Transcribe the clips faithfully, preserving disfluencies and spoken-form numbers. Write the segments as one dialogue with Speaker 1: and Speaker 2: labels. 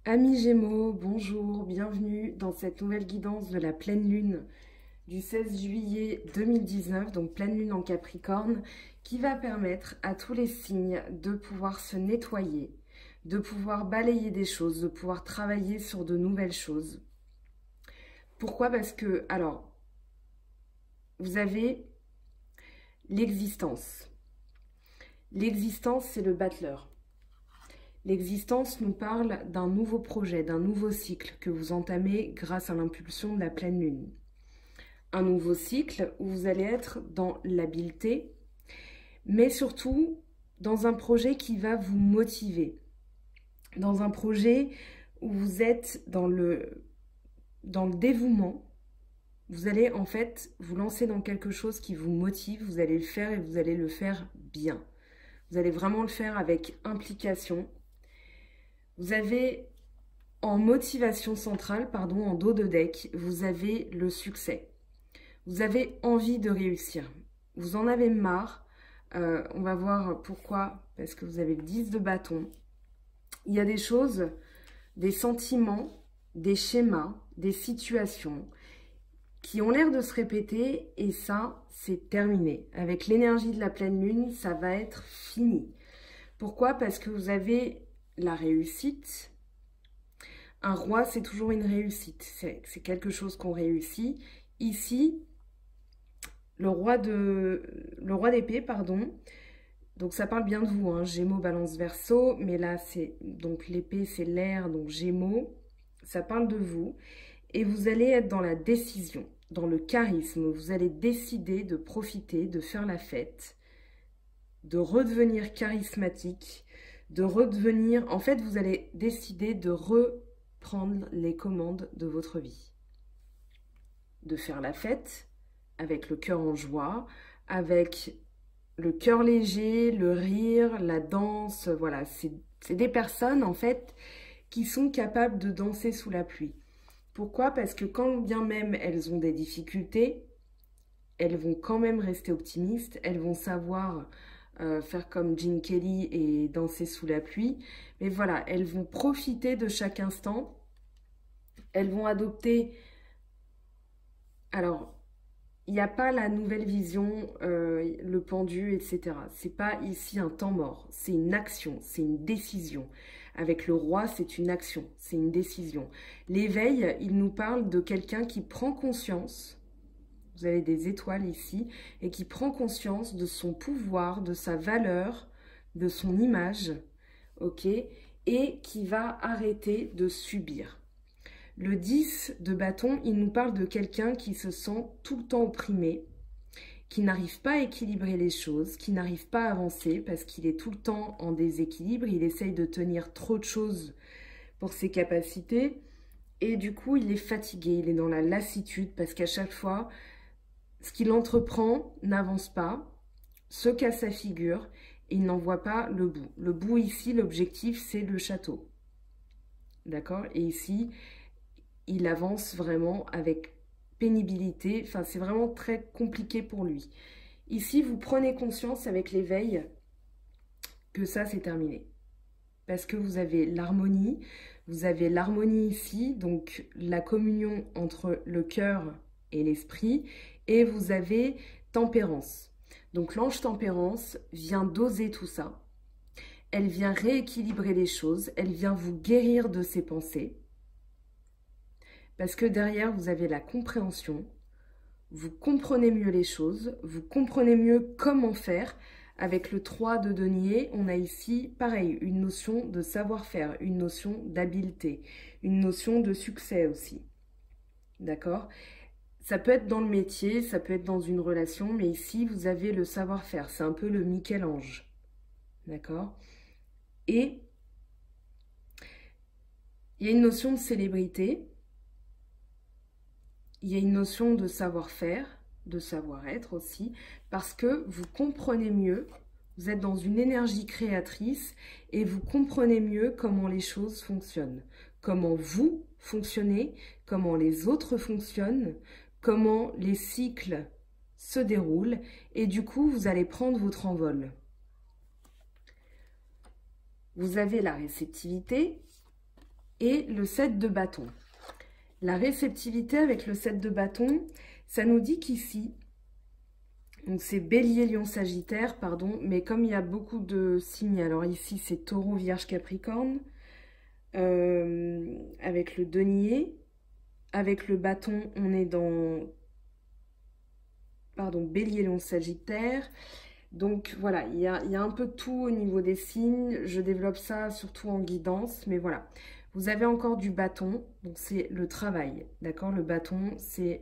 Speaker 1: Amis Gémeaux, bonjour, bienvenue dans cette nouvelle guidance de la pleine lune du seize juillet deux mille dix-neuf, donc pleine lune en Capricorne, qui va permettre à tous les signes de pouvoir se nettoyer, de pouvoir balayer des choses, de pouvoir travailler sur de nouvelles choses. Pourquoi? Parce que, alors, vous avez l'existence. L'existence, c'est le battleur. L'existence nous parle d'un nouveau projet, d'un nouveau cycle que vous entamez grâce à l'impulsion de la pleine lune. Un nouveau cycle où vous allez être dans l'habileté, mais surtout dans un projet qui va vous motiver. Dans un projet où vous êtes dans le, dans le dévouement. Vous allez en fait vous lancer dans quelque chose qui vous motive, vous allez le faire et vous allez le faire bien. Vous allez vraiment le faire avec implication. Vous avez en motivation centrale, pardon, en dos de deck, vous avez le succès. Vous avez envie de réussir. Vous en avez marre. Euh, on va voir pourquoi. Parce que vous avez le dix de bâton. Il y a des choses, des sentiments, des schémas, des situations qui ont l'air de se répéter. Et ça, c'est terminé. Avec l'énergie de la pleine lune, ça va être fini. Pourquoi? Parce que vous avez la réussite. Un roi, c'est toujours une réussite. C'est quelque chose qu'on réussit. Ici, le roi de le roi d'épée, pardon. Donc ça parle bien de vous, hein. Gémeaux, Balance, Verseau. Mais là, c'est donc l'épée, c'est l'air, donc Gémeaux. Ça parle de vous. Et vous allez être dans la décision, dans le charisme. Vous allez décider de profiter, de faire la fête, de redevenir charismatique, de redevenir... En fait, vous allez décider de reprendre les commandes de votre vie. De faire la fête avec le cœur en joie, avec le cœur léger, le rire, la danse. Voilà, c'est des personnes, en fait, qui sont capables de danser sous la pluie. Pourquoi? Parce que quand bien même elles ont des difficultés, elles vont quand même rester optimistes, elles vont savoir... Euh, faire comme Gene Kelly et danser sous la pluie. Mais voilà, elles vont profiter de chaque instant. Elles vont adopter... Alors, il n'y a pas la nouvelle vision, euh, le pendu, et cetera. C'est pas ici un temps mort. C'est une action, c'est une décision. Avec le roi, c'est une action, c'est une décision. L'éveil, il nous parle de quelqu'un qui prend conscience... Vous avez des étoiles ici, et qui prend conscience de son pouvoir, de sa valeur, de son image, ok, et qui va arrêter de subir. Le dix de bâton, il nous parle de quelqu'un qui se sent tout le temps opprimé, qui n'arrive pas à équilibrer les choses, qui n'arrive pas à avancer parce qu'il est tout le temps en déséquilibre, il essaye de tenir trop de choses pour ses capacités, et du coup, il est fatigué, il est dans la lassitude parce qu'à chaque fois... Ce qu'il entreprend n'avance pas, se casse sa figure et il n'en voit pas le bout. Le bout ici, l'objectif, c'est le château. D'accord? Et ici, il avance vraiment avec pénibilité. Enfin, c'est vraiment très compliqué pour lui. Ici, vous prenez conscience avec l'éveil que ça, c'est terminé. Parce que vous avez l'harmonie. Vous avez l'harmonie ici, donc la communion entre le cœur et l'esprit. Et vous avez tempérance. Donc l'ange tempérance vient doser tout ça. Elle vient rééquilibrer les choses. Elle vient vous guérir de ses pensées. Parce que derrière, vous avez la compréhension. Vous comprenez mieux les choses. Vous comprenez mieux comment faire. Avec le trois de denier, on a ici, pareil, une notion de savoir-faire, une notion d'habileté, une notion de succès aussi. D'accord ? Ça peut être dans le métier, ça peut être dans une relation, mais ici, vous avez le savoir-faire. C'est un peu le Michel-Ange. D'accord? Et il y a une notion de célébrité. Il y a une notion de savoir-faire, de savoir-être aussi, parce que vous comprenez mieux, vous êtes dans une énergie créatrice et vous comprenez mieux comment les choses fonctionnent. Comment vous fonctionnez, comment les autres fonctionnent, comment les cycles se déroulent, et du coup, vous allez prendre votre envol. Vous avez la réceptivité, et le sept de bâton. La réceptivité avec le sept de bâton, ça nous dit qu'ici, donc c'est Bélier, Lion, Sagittaire, pardon, mais comme il y a beaucoup de signes, alors ici c'est Taureau, Vierge, Capricorne, euh, avec le denier, avec le bâton, on est dans, pardon, Bélier, Lion, Sagittaire. Donc voilà, il y a, il y a un peu de tout au niveau des signes. Je développe ça surtout en guidance, mais voilà. Vous avez encore du bâton, donc c'est le travail, d'accord? Le bâton, c'est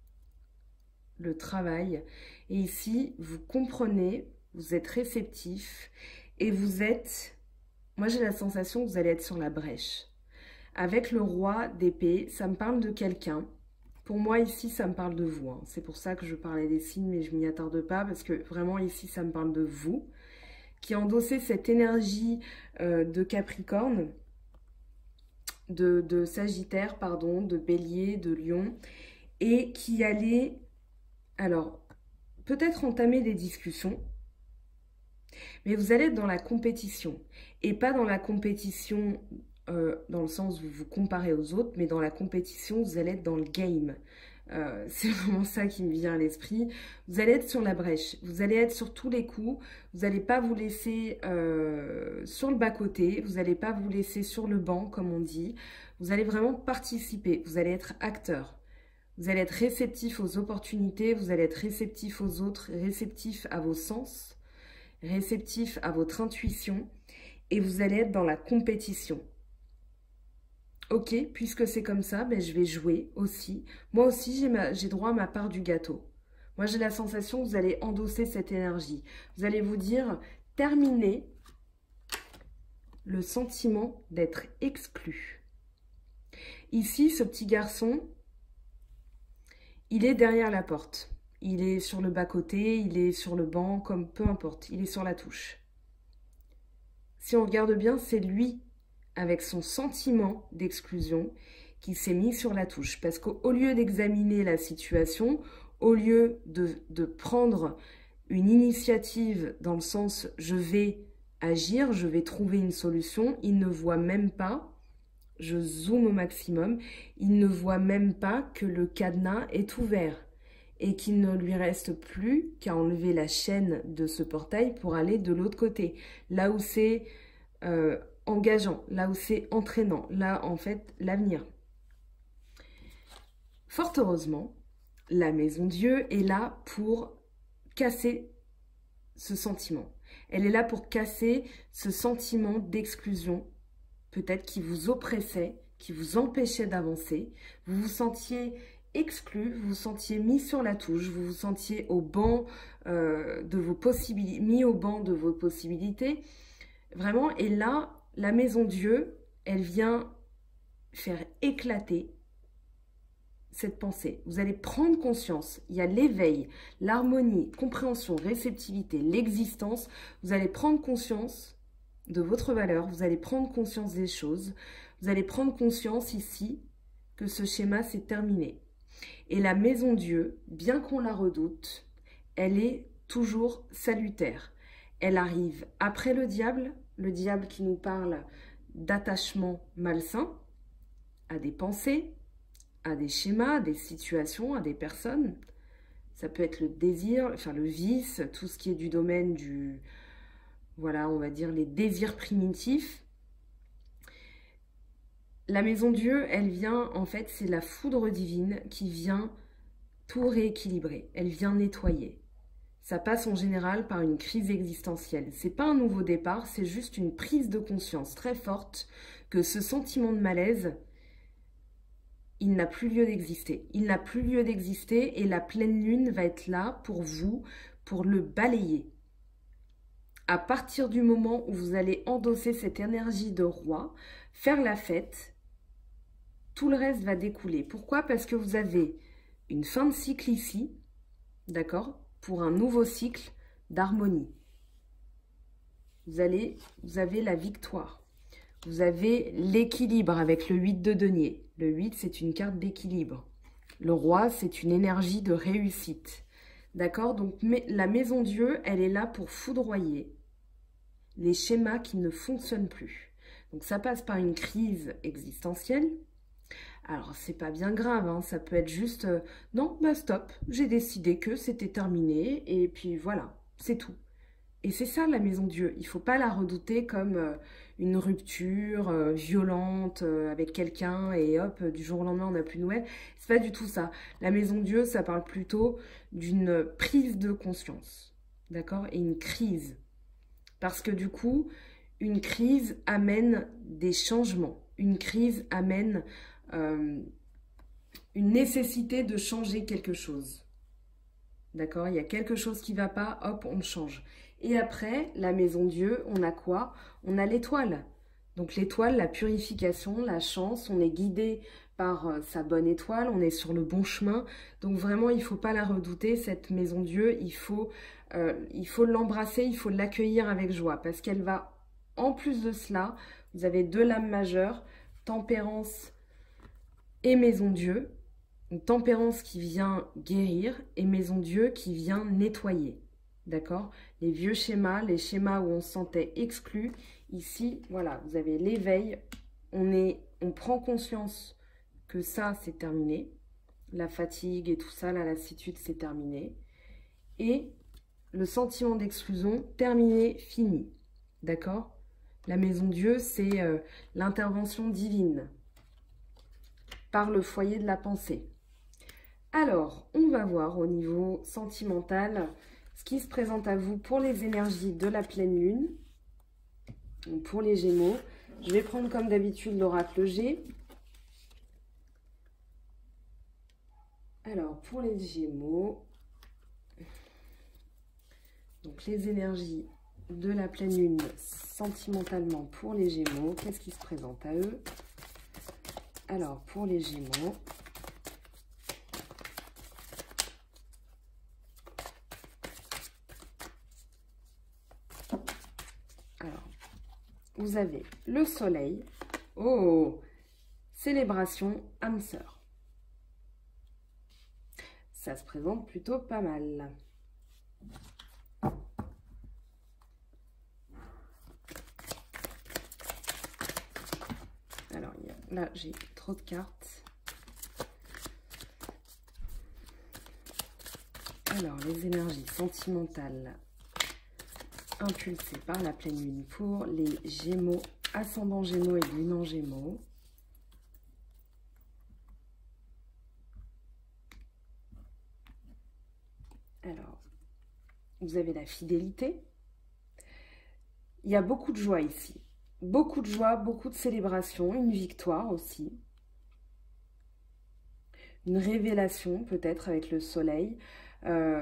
Speaker 1: le travail. Et ici, vous comprenez, vous êtes réceptif et vous êtes... Moi, j'ai la sensation que vous allez être sur la brèche. Avec le roi d'épée, ça me parle de quelqu'un. Pour moi, ici, ça me parle de vous. Hein. C'est pour ça que je parlais des signes, mais je m'y attarde pas parce que vraiment, ici, ça me parle de vous. Qui endossez cette énergie euh, de Capricorne, de, de Sagittaire, pardon, de Bélier, de Lion, et qui allait, alors, peut-être entamer des discussions, mais vous allez être dans la compétition. Et pas dans la compétition... Euh, dans le sens où vous vous comparez aux autres, mais dans la compétition, vous allez être dans le game. Euh, c'est vraiment ça qui me vient à l'esprit. Vous allez être sur la brèche, vous allez être sur tous les coups, vous n'allez pas vous laisser euh, sur le bas-côté, vous n'allez pas vous laisser sur le banc, comme on dit. Vous allez vraiment participer, vous allez être acteur. Vous allez être réceptif aux opportunités, vous allez être réceptif aux autres, réceptif à vos sens, réceptif à votre intuition, et vous allez être dans la compétition. Ok, puisque c'est comme ça, ben je vais jouer aussi. Moi aussi, j'ai droit à ma part du gâteau. Moi, j'ai la sensation que vous allez endosser cette énergie. Vous allez vous dire, terminez le sentiment d'être exclu. Ici, ce petit garçon, il est derrière la porte. Il est sur le bas-côté, il est sur le banc, comme peu importe. Il est sur la touche. Si on regarde bien, c'est lui avec son sentiment d'exclusion qui s'est mis sur la touche. Parce qu'au lieu d'examiner la situation, au lieu de, de prendre une initiative dans le sens « je vais agir, je vais trouver une solution », il ne voit même pas, je zoome au maximum, il ne voit même pas que le cadenas est ouvert et qu'il ne lui reste plus qu'à enlever la chaîne de ce portail pour aller de l'autre côté. Là où c'est... Euh, engageant, là où c'est entraînant, là en fait l'avenir. Fort heureusement, la Maison Dieu est là pour casser ce sentiment. Elle est là pour casser ce sentiment d'exclusion, peut-être qui vous oppressait, qui vous empêchait d'avancer. Vous vous sentiez exclu, vous vous sentiez mis sur la touche, vous vous sentiez au banc euh, de vos possibilités, mis au banc de vos possibilités. Vraiment, et là, la Maison Dieu, elle vient faire éclater cette pensée. Vous allez prendre conscience, il y a l'éveil, l'harmonie, compréhension, réceptivité, l'existence. Vous allez prendre conscience de votre valeur, vous allez prendre conscience des choses. Vous allez prendre conscience ici que ce schéma s'est terminé. Et la Maison Dieu, bien qu'on la redoute, elle est toujours salutaire. Elle arrive après le diable, le diable qui nous parle d'attachement malsain à des pensées, à des schémas, à des situations, à des personnes. Ça peut être le désir, enfin le vice, tout ce qui est du domaine du, voilà, on va dire les désirs primitifs. La Maison Dieu, elle vient, en fait, c'est la foudre divine qui vient tout rééquilibrer. Elle vient nettoyer. Ça passe en général par une crise existentielle. C'est pas un nouveau départ, c'est juste une prise de conscience très forte que ce sentiment de malaise, il n'a plus lieu d'exister. Il n'a plus lieu d'exister et la pleine lune va être là pour vous, pour le balayer. À partir du moment où vous allez endosser cette énergie de roi, faire la fête, tout le reste va découler. Pourquoi? Parce que vous avez une fin de cycle ici, d'accord? Pour un nouveau cycle d'harmonie. Vous allez, vous avez la victoire. Vous avez l'équilibre avec le huit de denier. Le huit, c'est une carte d'équilibre. Le roi, c'est une énergie de réussite. D'accord? Donc, mais, la Maison Dieu, elle est là pour foudroyer les schémas qui ne fonctionnent plus. Donc ça passe par une crise existentielle. Alors c'est pas bien grave, hein, ça peut être juste euh, non, bah stop, j'ai décidé que c'était terminé et puis voilà, c'est tout. Et c'est ça la maison Dieu, il faut pas la redouter comme euh, une rupture euh, violente euh, avec quelqu'un et hop, du jour au lendemain on n'a plus de nouvelles. C'est pas du tout ça. La maison Dieu, ça parle plutôt d'une prise de conscience, d'accord? Et une crise. Parce que du coup, une crise amène des changements. Une crise amène euh, une nécessité de changer quelque chose. D'accord? Il y a quelque chose qui ne va pas, hop, on change. Et après, la maison Dieu, on a quoi? On a l'étoile. Donc l'étoile, la purification, la chance, on est guidé par euh, sa bonne étoile, on est sur le bon chemin. Donc vraiment, il ne faut pas la redouter, cette maison Dieu, il faut euh, il faut l'embrasser, il faut l'accueillir avec joie, parce qu'elle va, en plus de cela, vous avez deux lames majeures, tempérance et maison Dieu. Une tempérance qui vient guérir et maison Dieu qui vient nettoyer. D'accord? Les vieux schémas, les schémas où on se sentait exclu. Ici, voilà, vous avez l'éveil. On, est, on prend conscience que ça, c'est terminé. La fatigue et tout ça, la lassitude, c'est terminé. Et le sentiment d'exclusion, terminé, fini. D'accord? La maison Dieu, c'est euh, l'intervention divine par le foyer de la pensée. Alors, on va voir au niveau sentimental ce qui se présente à vous pour les énergies de la pleine lune, donc pour les Gémeaux. Je vais prendre comme d'habitude l'oracle G. Alors, pour les Gémeaux, donc les énergies de la pleine lune sentimentalement pour les Gémeaux, qu'est-ce qui se présente à eux? Alors, pour les Gémeaux, alors, vous avez le soleil. Oh, célébration âme sœur. Ça se présente plutôt pas mal. Alors, là, j'ai trop de cartes. Alors, les énergies sentimentales impulsées par la pleine lune pour les Gémeaux, ascendant Gémeaux et lune en Gémeaux. Alors, vous avez la fidélité. Il y a beaucoup de joie ici. Beaucoup de joie, beaucoup de célébration, une victoire aussi. Une révélation peut-être avec le soleil. Euh,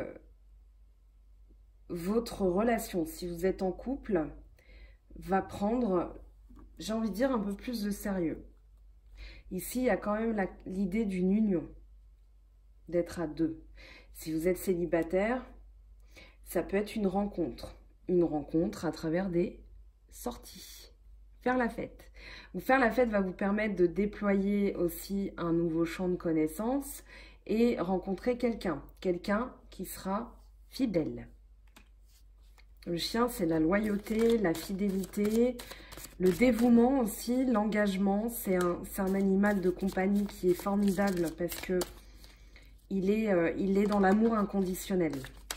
Speaker 1: votre relation, si vous êtes en couple, va prendre, j'ai envie de dire, un peu plus de sérieux. Ici, il y a quand même l'idée d'une union, d'être à deux. Si vous êtes célibataire, ça peut être une rencontre. Une rencontre à travers des sorties. Faire la fête. Ou faire la fête va vous permettre de déployer aussi un nouveau champ de connaissances et rencontrer quelqu'un. Quelqu'un qui sera fidèle. Le chien, c'est la loyauté, la fidélité, le dévouement aussi, l'engagement. C'est un, un animal de compagnie qui est formidable parce que il est, euh, il est dans l'amour inconditionnel.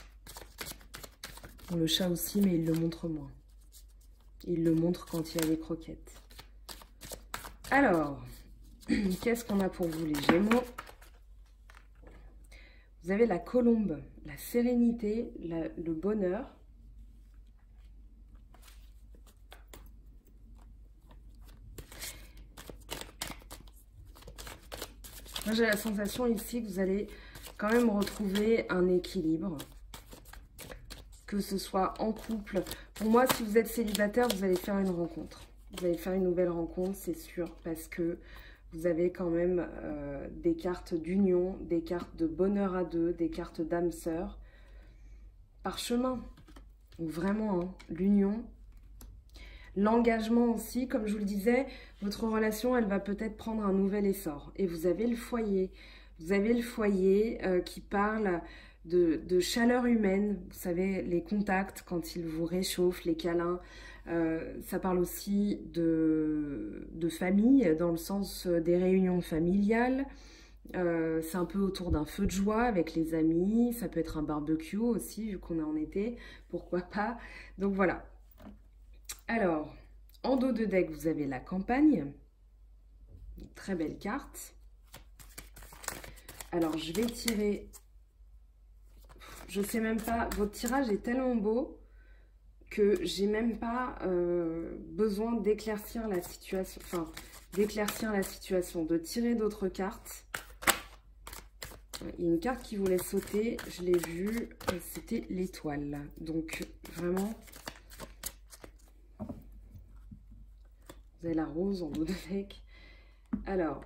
Speaker 1: Le chat aussi, mais il le montre moins. Il le montre quand il y a les croquettes. Alors, qu'est-ce qu'on a pour vous les Gémeaux? Vous avez la colombe, la sérénité, la, le bonheur. Moi, j'ai la sensation ici que vous allez quand même retrouver un équilibre. Que ce soit en couple. Pour moi, si vous êtes célibataire, vous allez faire une rencontre. Vous allez faire une nouvelle rencontre, c'est sûr, parce que vous avez quand même euh, des cartes d'union, des cartes de bonheur à deux, des cartes d'âme sœur. Parchemin. Donc vraiment, hein, l'union. L'engagement aussi, comme je vous le disais, votre relation, elle va peut-être prendre un nouvel essor. Et vous avez le foyer. Vous avez le foyer euh, qui parle de, de chaleur humaine. Vous savez, les contacts, quand ils vous réchauffent, les câlins, Euh, ça parle aussi de, de famille, dans le sens des réunions familiales. Euh, c'est un peu autour d'un feu de joie avec les amis. Ça peut être un barbecue aussi, vu qu'on est en été. Pourquoi pas? Donc voilà. Alors, en dos de deck, vous avez la campagne. Une très belle carte. Alors, je vais tirer... Je sais même pas... Votre tirage est tellement beau que j'ai même pas euh, besoin d'éclaircir la situation, enfin d'éclaircir la situation, de tirer d'autres cartes. Il y a une carte qui voulait sauter, je l'ai vue, c'était l'étoile. Donc vraiment, vous avez la rose en dos de deck. Alors,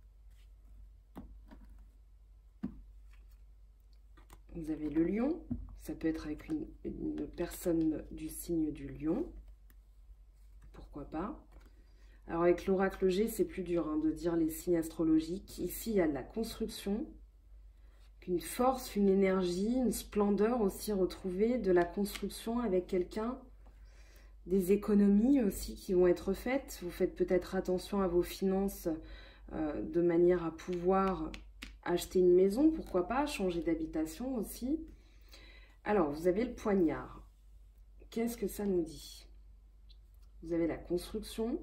Speaker 1: vous avez le lion. Ça peut être avec une, une personne du signe du lion. Pourquoi pas. Alors avec l'oracle G, c'est plus dur hein, de dire les signes astrologiques. Ici, il y a de la construction, une force, une énergie, une splendeur aussi retrouvée, de la construction avec quelqu'un, des économies aussi qui vont être faites. Vous faites peut-être attention à vos finances euh, de manière à pouvoir acheter une maison, pourquoi pas, changer d'habitation aussi. Alors, vous avez le poignard. Qu'est-ce que ça nous dit? Vous avez la construction.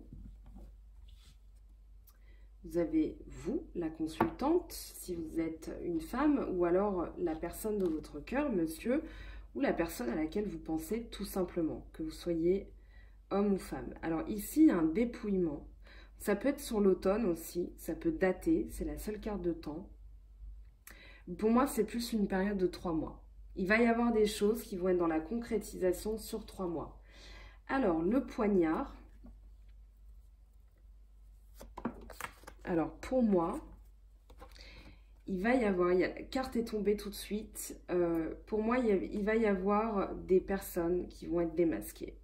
Speaker 1: Vous avez, vous, la consultante, si vous êtes une femme, ou alors la personne de votre cœur, monsieur, ou la personne à laquelle vous pensez tout simplement, que vous soyez homme ou femme. Alors ici, il y a un dépouillement. Ça peut être sur l'automne aussi, ça peut dater, c'est la seule carte de temps. Pour moi, c'est plus une période de trois mois. Il va y avoir des choses qui vont être dans la concrétisation sur trois mois. Alors, le poignard. Alors, pour moi, il va y avoir... Il y a, la carte est tombée tout de suite. Euh, pour moi, il, y a, il va y avoir des personnes qui vont être démasquées.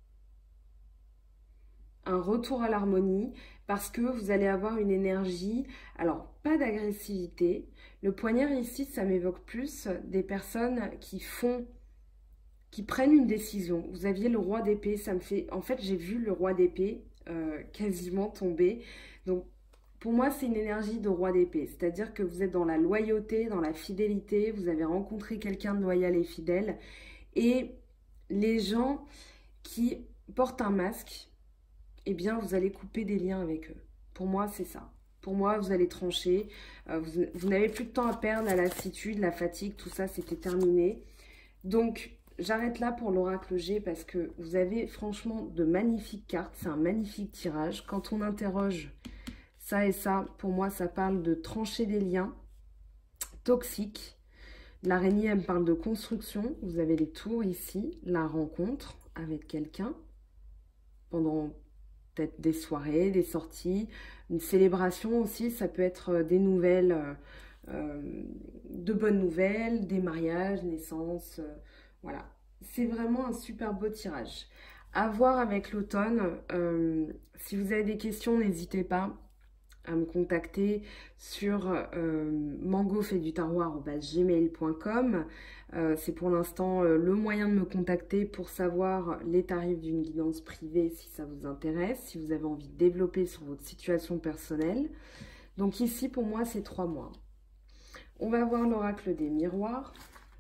Speaker 1: Un retour à l'harmonie parce que vous allez avoir une énergie, alors pas d'agressivité. Le poignard ici, ça m'évoque plus des personnes qui font, qui prennent une décision. Vous aviez le roi d'épée, ça me fait, en fait j'ai vu le roi d'épée euh, quasiment tomber. Donc pour moi c'est une énergie de roi d'épée, c'est-à-dire que vous êtes dans la loyauté, dans la fidélité, vous avez rencontré quelqu'un de loyal et fidèle et les gens qui portent un masque, eh bien, vous allez couper des liens avec eux. Pour moi, c'est ça. Pour moi, vous allez trancher. Euh, vous vous n'avez plus de temps à perdre, la lassitude, la fatigue, tout ça, c'était terminé. Donc, j'arrête là pour l'oracle G parce que vous avez franchement de magnifiques cartes. C'est un magnifique tirage. Quand on interroge ça et ça, pour moi, ça parle de trancher des liens toxiques. L'araignée, elle me parle de construction. Vous avez les tours ici, la rencontre avec quelqu'un pendant peut-être des soirées, des sorties, une célébration aussi, ça peut être des nouvelles, euh, euh, de bonnes nouvelles, des mariages, naissances, euh, voilà. C'est vraiment un super beau tirage. À voir avec l'automne, euh, si vous avez des questions, n'hésitez pas à me contacter sur euh, mangofaitdutarot arobase gmail point com. Euh, c'est pour l'instant euh, le moyen de me contacter pour savoir les tarifs d'une guidance privée si ça vous intéresse, si vous avez envie de développer sur votre situation personnelle. Donc ici pour moi c'est trois mois. On va voir l'oracle des miroirs.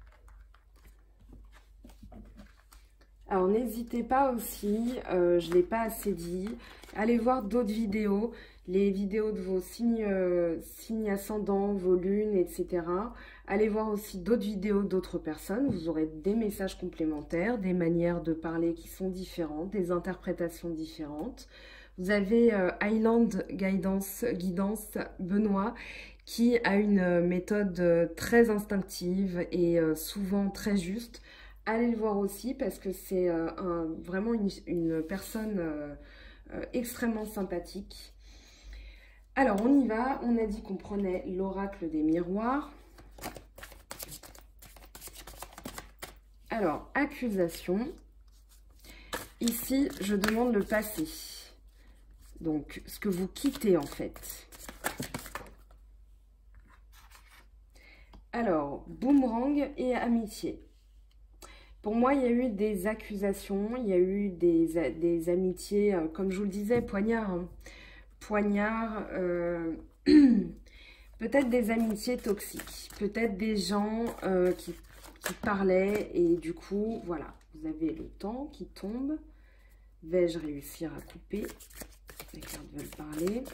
Speaker 1: Alors n'hésitez pas aussi, euh, je ne l'ai pas assez dit, allez voir d'autres vidéos, les vidéos de vos signes, euh, signes ascendants, vos lunes, et cetera. Allez voir aussi d'autres vidéos d'autres personnes, vous aurez des messages complémentaires, des manières de parler qui sont différentes, des interprétations différentes. Vous avez euh, Highland Guidance, Guidance Benoît qui a une méthode très instinctive et euh, souvent très juste. Allez le voir aussi parce que c'est euh, un, vraiment une, une personne euh, euh, extrêmement sympathique. Alors, on y va. On a dit qu'on prenait l'oracle des miroirs. Alors, accusation. Ici, je demande le passé. Donc, ce que vous quittez en fait. Alors, boomerang et amitié. Pour moi, il y a eu des accusations, il y a eu des, des amitiés, euh, comme je vous le disais, poignard. Hein. Poignard, euh, peut-être des amitiés toxiques, peut-être des gens euh, qui, qui parlaient et du coup, voilà, vous avez le temps qui tombe. Vais-je réussir à couper? Les cartes veulent parler.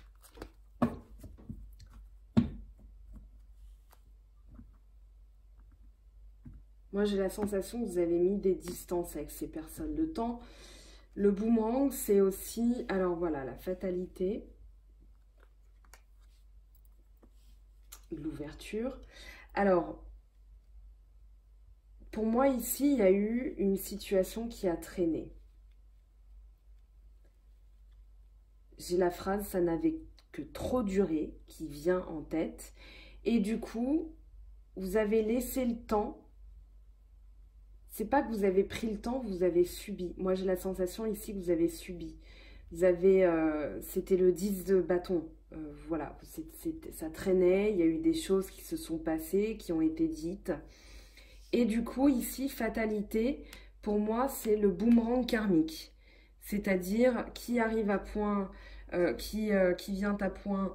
Speaker 1: Moi, j'ai la sensation que vous avez mis des distances avec ces personnes. Le temps, le boomerang, c'est aussi... Alors voilà, la fatalité. L'ouverture. Alors, pour moi, ici, il y a eu une situation qui a traîné. J'ai la phrase « ça n'avait que trop duré » qui vient en tête. Et du coup, vous avez laissé le temps. C'est pas que vous avez pris le temps, vous avez subi. Moi, j'ai la sensation ici que vous avez subi. Vous avez... Euh, c'était le dix de bâton. Euh, voilà, c'est, c'est, ça traînait. Il y a eu des choses qui se sont passées, qui ont été dites. Et du coup, ici, fatalité, pour moi, c'est le boomerang karmique. C'est-à-dire, qui arrive à point, euh, qui, euh, qui vient à point...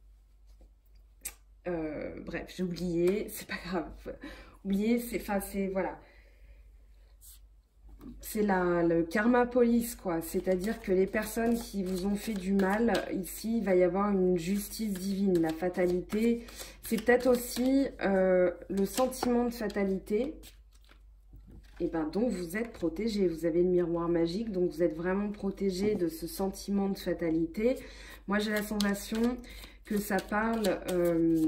Speaker 1: Euh, bref, j'ai oublié, c'est pas grave. Oublié, c'est... Enfin, c'est... Voilà. C'est le karma police, quoi. C'est-à-dire que les personnes qui vous ont fait du mal, ici, il va y avoir une justice divine. La fatalité, c'est peut-être aussi euh, le sentiment de fatalité et ben, dont vous êtes protégé. Vous avez le miroir magique, donc vous êtes vraiment protégé de ce sentiment de fatalité. Moi, j'ai la sensation que ça parle... Euh,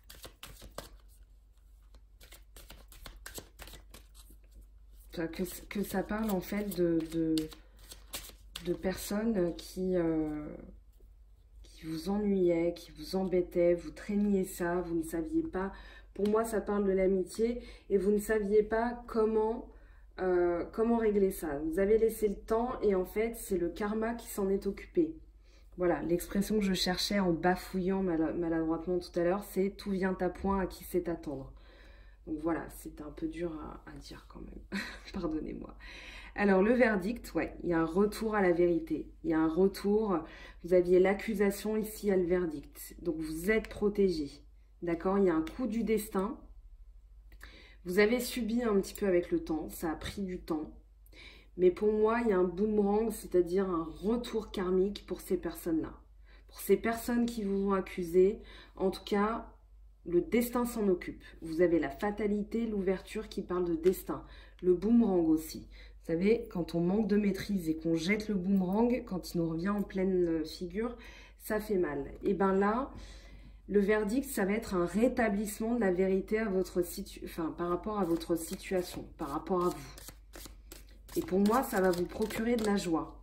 Speaker 1: Que, que ça parle en fait de, de, de personnes qui, euh, qui vous ennuyaient, qui vous embêtaient, vous traîniez ça, vous ne saviez pas. Pour moi, ça parle de l'amitié et vous ne saviez pas comment, euh, comment régler ça. Vous avez laissé le temps et en fait, c'est le karma qui s'en est occupé. Voilà, l'expression que je cherchais en bafouillant mal, maladroitement tout à l'heure, c'est « tout vient à point, à qui sait attendre ». Donc voilà, c'est un peu dur à, à dire quand même. Pardonnez-moi. Alors le verdict, ouais, il y a un retour à la vérité. Il y a un retour, vous aviez l'accusation, ici il y a le verdict. Donc vous êtes protégé. D'accord? Il y a un coup du destin. Vous avez subi un petit peu avec le temps, ça a pris du temps. Mais pour moi, il y a un boomerang, c'est-à-dire un retour karmique pour ces personnes-là. Pour ces personnes qui vous ont accusé, en tout cas... Le destin s'en occupe. Vous avez la fatalité, l'ouverture qui parle de destin. Le boomerang aussi. Vous savez, quand on manque de maîtrise et qu'on jette le boomerang, quand il nous revient en pleine figure, ça fait mal. Et bien là, le verdict, ça va être un rétablissement de la vérité à votre situ... enfin, par rapport à votre situation, par rapport à vous. Et pour moi, ça va vous procurer de la joie.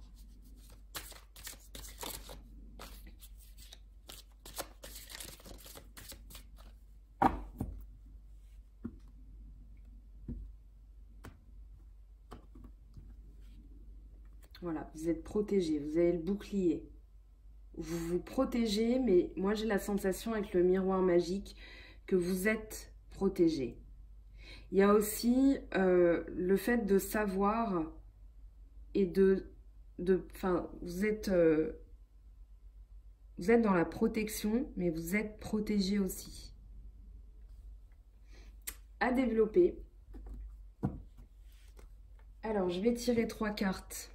Speaker 1: Voilà, vous êtes protégé, vous avez le bouclier. Vous vous protégez, mais moi j'ai la sensation avec le miroir magique que vous êtes protégé. Il y a aussi euh, le fait de savoir et de... de enfin, vous êtes, euh, vous êtes dans la protection, mais vous êtes protégé aussi. À développer. Alors, je vais tirer trois cartes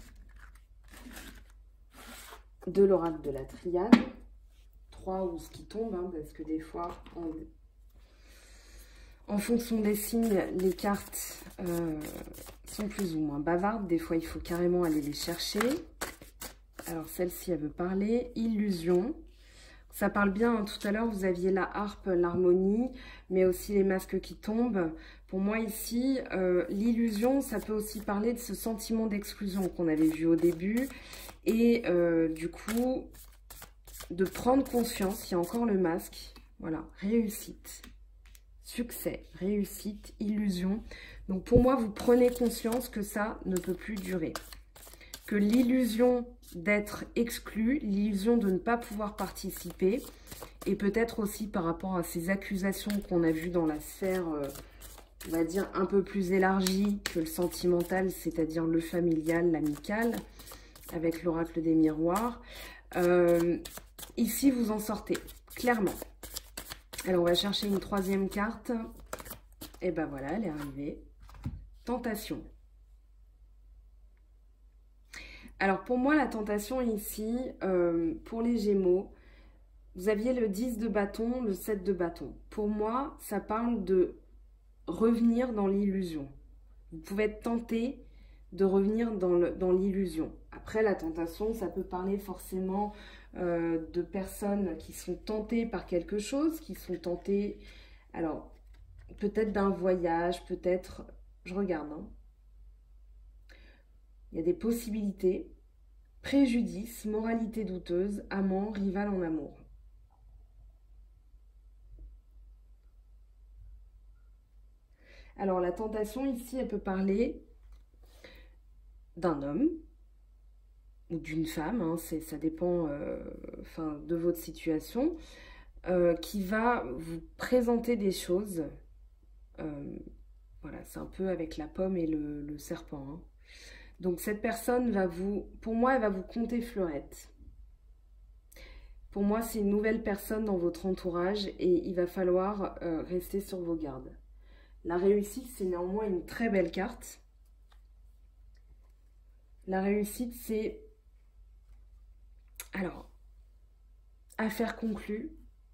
Speaker 1: de l'oracle de la triade, trois ou ce qui tombe, hein, parce que des fois, on, en fonction des signes, les cartes euh, sont plus ou moins bavardes. Des fois, il faut carrément aller les chercher. Alors, celle-ci, elle veut parler. Illusion. Ça parle bien, hein. Tout à l'heure, vous aviez la harpe, l'harmonie, mais aussi les masques qui tombent. Pour moi, ici, euh, l'illusion, ça peut aussi parler de ce sentiment d'exclusion qu'on avait vu au début. Et euh, du coup, de prendre conscience, il y a encore le masque. Voilà, réussite, succès, réussite, illusion. Donc pour moi, vous prenez conscience que ça ne peut plus durer. Que l'illusion d'être exclu, l'illusion de ne pas pouvoir participer, et peut-être aussi par rapport à ces accusations qu'on a vues dans la sphère, euh, on va dire, un peu plus élargi que le sentimental, c'est-à-dire le familial, l'amical, avec l'oracle des miroirs. Euh, ici, vous en sortez, clairement. Alors, on va chercher une troisième carte. Et ben voilà, elle est arrivée. Tentation. Alors, pour moi, la tentation ici, euh, pour les Gémeaux, vous aviez le dix de bâton, le sept de bâton. Pour moi, ça parle de revenir dans l'illusion. Vous pouvez être tenté de revenir dans l'illusion. Après, la tentation, ça peut parler forcément euh, de personnes qui sont tentées par quelque chose, qui sont tentées, alors, peut-être d'un voyage, peut-être, je regarde, hein. Il y a des possibilités, préjudice, moralité douteuse, amant, rival en amour. Alors, la tentation ici, elle peut parler d'un homme ou d'une femme, hein, ça dépend euh, enfin, de votre situation, euh, qui va vous présenter des choses. Euh, voilà, c'est un peu avec la pomme et le, le serpent. Hein. Donc, cette personne va vous, pour moi, elle va vous compter fleurette. Pour moi, c'est une nouvelle personne dans votre entourage et il va falloir euh, rester sur vos gardes. La réussite, c'est néanmoins une très belle carte. La réussite, c'est, alors, affaire conclue,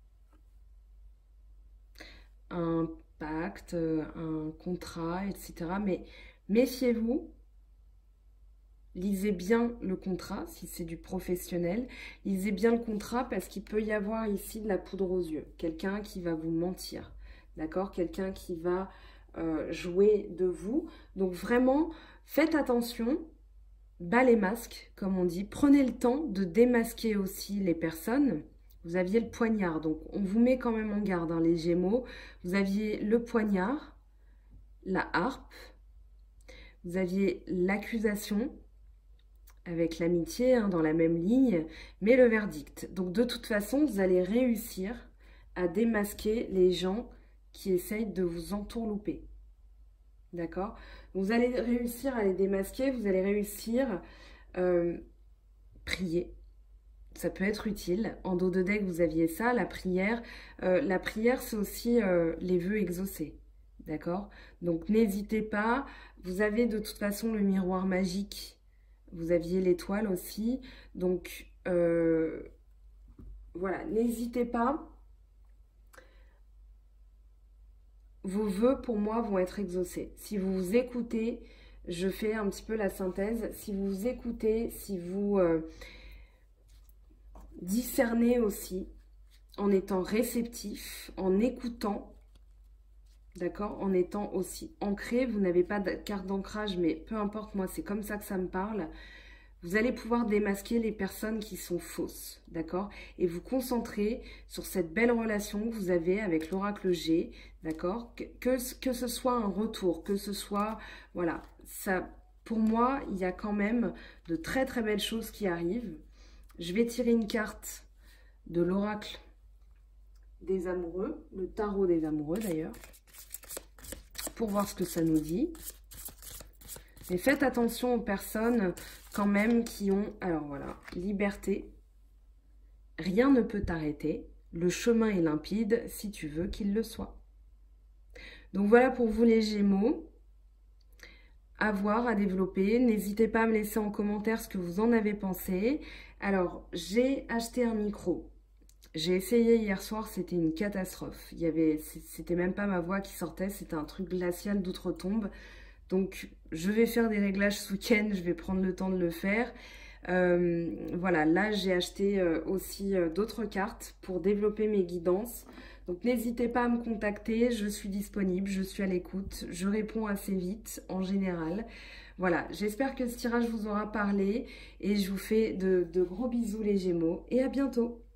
Speaker 1: un pacte, un contrat, et cetera. Mais méfiez-vous, lisez bien le contrat, si c'est du professionnel. Lisez bien le contrat parce qu'il peut y avoir ici de la poudre aux yeux. Quelqu'un qui va vous mentir, d'accord? Quelqu'un qui va euh, jouer de vous. Donc vraiment, faites attention. Bas les masques, comme on dit. Prenez le temps de démasquer aussi les personnes. Vous aviez le poignard, donc on vous met quand même en garde, hein, les Gémeaux. Vous aviez le poignard, la harpe, vous aviez l'accusation, avec l'amitié, hein, dans la même ligne, mais le verdict. Donc de toute façon, vous allez réussir à démasquer les gens qui essayent de vous entourlouper. D'accord? Vous allez réussir à les démasquer, vous allez réussir à euh, prier. Ça peut être utile. En dos de deck, vous aviez ça, la prière. Euh, la prière, c'est aussi euh, les vœux exaucés. D'accord? Donc, n'hésitez pas. Vous avez de toute façon le miroir magique. Vous aviez l'étoile aussi. Donc, euh, voilà. N'hésitez pas. Vos vœux, pour moi, vont être exaucés. Si vous vous écoutez, je fais un petit peu la synthèse. Si vous vous écoutez, si vous... Euh, discernez aussi en étant réceptif, en écoutant, d'accord, en étant aussi ancré. Vous n'avez pas de carte d'ancrage, mais peu importe, moi, c'est comme ça que ça me parle. Vous allez pouvoir démasquer les personnes qui sont fausses, d'accord, et vous concentrer sur cette belle relation que vous avez avec l'oracle G, d'accord, que, que, que ce soit un retour, que ce soit, voilà, ça, pour moi, il y a quand même de très très belles choses qui arrivent. Je vais tirer une carte de l'oracle des amoureux, le tarot des amoureux d'ailleurs, pour voir ce que ça nous dit. Mais faites attention aux personnes quand même qui ont, alors voilà, liberté. Rien ne peut t'arrêter. Le chemin est limpide si tu veux qu'il le soit. Donc voilà pour vous les Gémeaux. À voir, à développer. N'hésitez pas à me laisser en commentaire ce que vous en avez pensé. Alors, j'ai acheté un micro. J'ai essayé hier soir, c'était une catastrophe. Il y avait, c'était même pas ma voix qui sortait, c'était un truc glacial d'outre-tombe. Donc, je vais faire des réglages ce week-end, je vais prendre le temps de le faire. Euh, voilà, là, j'ai acheté euh, aussi euh, d'autres cartes pour développer mes guidances. Donc, n'hésitez pas à me contacter, je suis disponible, je suis à l'écoute, je réponds assez vite en général. Voilà, j'espère que ce tirage vous aura parlé et je vous fais de, de gros bisous les Gémeaux et à bientôt.